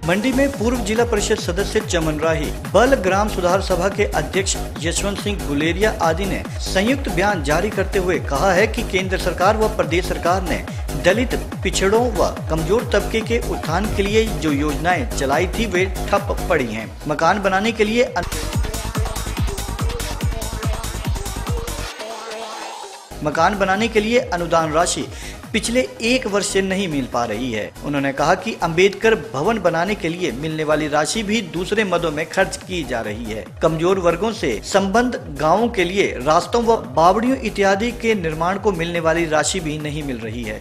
मंडी में पूर्व जिला परिषद सदस्य चमन राही, बल ग्राम सुधार सभा के अध्यक्ष यशवंत सिंह गुलेरिया आदि ने संयुक्त बयान जारी करते हुए कहा है कि केंद्र सरकार व प्रदेश सरकार ने दलित, पिछड़ों व कमजोर तबके के उत्थान के लिए जो योजनाएं चलाई थी वे ठप पड़ी हैं। मकान बनाने के लिए अनुदान राशि पिछले 1 वर्ष से नहीं मिल पा रही है। उन्होंने कहा कि अंबेडकर भवन बनाने के लिए मिलने वाली राशि भी दूसरे मदों में खर्च की जा रही है। कमजोर वर्गों से संबंध गांवों के लिए रास्तों व बावड़ियों इत्यादि के निर्माण को मिलने वाली राशि भी नहीं मिल रही है।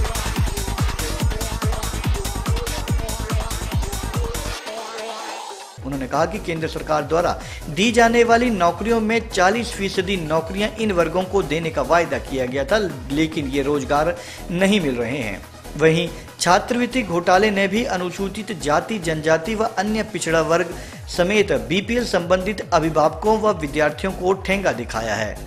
उन्होंने कहा कि केंद्र सरकार द्वारा दी जाने वाली नौकरियों में 40% नौकरियां इन वर्गों को देने का वायदा किया गया था, लेकिन ये रोजगार नहीं मिल रहे हैं। वहीं छात्रवृत्ति घोटाले ने भी अनुसूचित जाति, जनजाति व अन्य पिछड़ा वर्ग समेत बीपीएल संबंधित अभिभावकों व विद्यार्थियों को ठेंगा दिखाया है।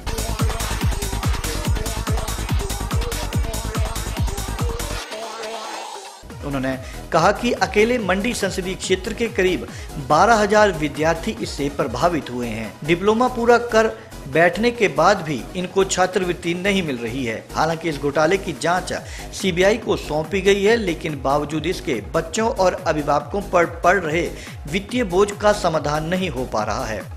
उन्होंने कहा कि अकेले मंडी संसदीय क्षेत्र के करीब 12,000 विद्यार्थी इससे प्रभावित हुए हैं। डिप्लोमा पूरा कर बैठने के बाद भी इनको छात्रवृत्ति नहीं मिल रही है। हालांकि इस घोटाले की जांच सीबीआई को सौंपी गई है, लेकिन बावजूद इसके बच्चों और अभिभावकों पर पड़ रहे वित्तीय बोझ का समाधान नहीं हो पा रहा है।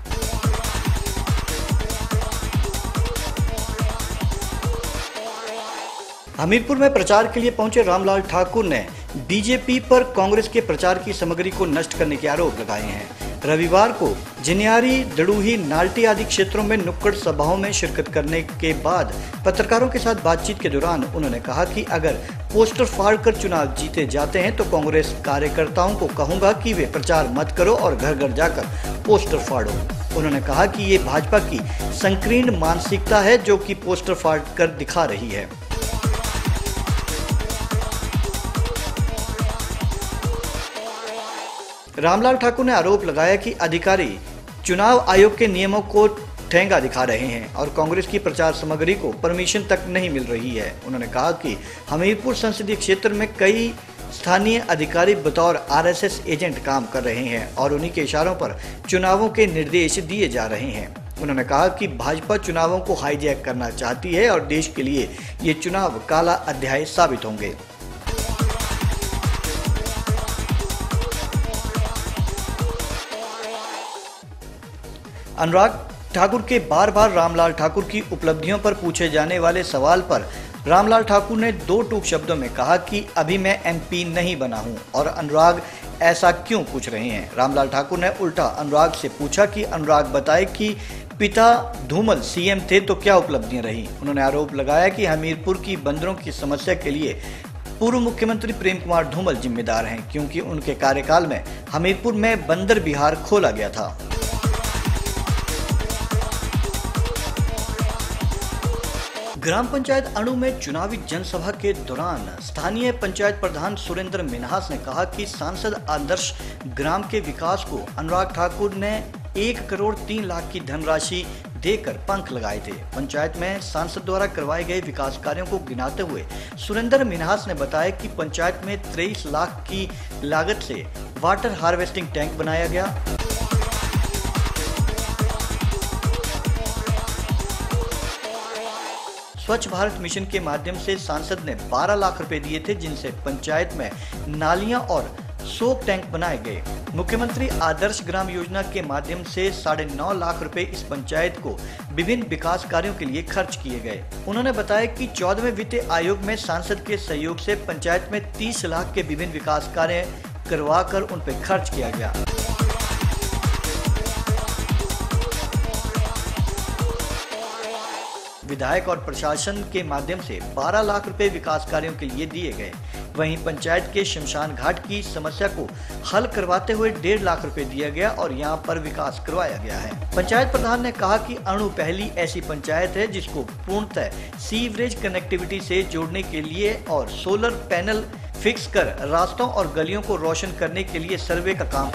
हमीरपुर में प्रचार के लिए पहुंचे रामलाल ठाकुर ने बीजेपी पर कांग्रेस के प्रचार की सामग्री को नष्ट करने के आरोप लगाए हैं। रविवार को जिनियारी, दड़ूही, नाल्टी आदि क्षेत्रों में नुक्कड़ सभाओं में शिरकत करने के बाद पत्रकारों के साथ बातचीत के दौरान उन्होंने कहा कि अगर पोस्टर फाड़ कर चुनाव जीते जाते हैं तो कांग्रेस कार्यकर्ताओं को कहूंगा कि वे प्रचार मत करो और घर घर जाकर पोस्टर फाड़ो। उन्होंने कहा कि ये भाजपा की संकीर्ण मानसिकता है जो कि पोस्टर फाड़ कर दिखा रही है। रामलाल ठाकुर ने आरोप लगाया कि अधिकारी चुनाव आयोग के नियमों को ठेंगा दिखा रहे हैं और कांग्रेस की प्रचार सामग्री को परमिशन तक नहीं मिल रही है। उन्होंने कहा कि हमीरपुर संसदीय क्षेत्र में कई स्थानीय अधिकारी बतौर आरएसएस एजेंट काम कर रहे हैं और उन्हीं के इशारों पर चुनावों के निर्देश दिए जा रहे हैं। उन्होंने कहा कि भाजपा चुनावों को हाईजैक करना चाहती है और देश के लिए ये चुनाव काला अध्याय साबित होंगे। अनुराग ठाकुर के बार बार रामलाल ठाकुर की उपलब्धियों पर पूछे जाने वाले सवाल पर रामलाल ठाकुर ने 2 टूक शब्दों में कहा कि अभी मैं एमपी नहीं बना हूं और अनुराग ऐसा क्यों पूछ रहे हैं। रामलाल ठाकुर ने उल्टा अनुराग से पूछा कि अनुराग बताए कि पिता धूमल सीएम थे तो क्या उपलब्धियां रही। उन्होंने आरोप लगाया कि हमीरपुर की बंदरों की समस्या के लिए पूर्व मुख्यमंत्री प्रेम कुमार धूमल जिम्मेदार हैं, क्योंकि उनके कार्यकाल में हमीरपुर में बंदर विहार खोला गया था। ग्राम पंचायत अणु में चुनावी जनसभा के दौरान स्थानीय पंचायत प्रधान सुरेंद्र मिन्हास ने कहा कि सांसद आदर्श ग्राम के विकास को अनुराग ठाकुर ने 1 करोड़ 3 लाख की धनराशि देकर पंख लगाए थे। पंचायत में सांसद द्वारा करवाए गए विकास कार्यों को गिनाते हुए सुरेंद्र मिन्हास ने बताया कि पंचायत में 23 लाख की लागत से वाटर हार्वेस्टिंग टैंक बनाया गया। स्वच्छ भारत मिशन के माध्यम से सांसद ने 12 लाख रुपए दिए थे, जिनसे पंचायत में नालियां और सोक टैंक बनाए गए। मुख्यमंत्री आदर्श ग्राम योजना के माध्यम से 9.5 लाख रुपए इस पंचायत को विभिन्न विकास कार्यों के लिए खर्च किए गए। उन्होंने बताया कि 14वें वित्त आयोग में सांसद के सहयोग से पंचायत में 30 लाख के विभिन्न विकास कार्य करवाकर उन पर खर्च किया गया। विधायक और प्रशासन के माध्यम से 12 लाख रुपए विकास कार्यों के लिए दिए गए। वहीं पंचायत के शमशान घाट की समस्या को हल करवाते हुए 1.5 लाख रुपए दिया गया और यहां पर विकास करवाया गया है। पंचायत प्रधान ने कहा कि अणु पहली ऐसी पंचायत है जिसको पूर्णतः सीवरेज कनेक्टिविटी से जोड़ने के लिए और सोलर पैनल फिक्स कर रास्तों और गलियों को रोशन करने के लिए सर्वे का काम